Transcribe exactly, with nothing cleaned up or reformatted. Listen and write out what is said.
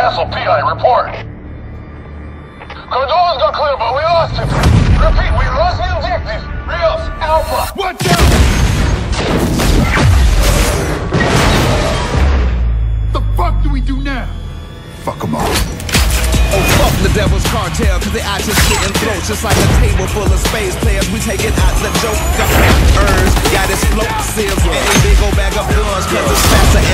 Castle, P I, report. Cordova's got clear, but we lost him. Repeat, we lost the objective. Rios, Alpha. Watch out! The fuck do we do now? Fuck them all. Oh, fuck the devil's cartel, cause they out just sitting throats. Just like a table full of space players, we taking out the joke. Got urns, got explosives, and a big old bag of guns, cause it's faster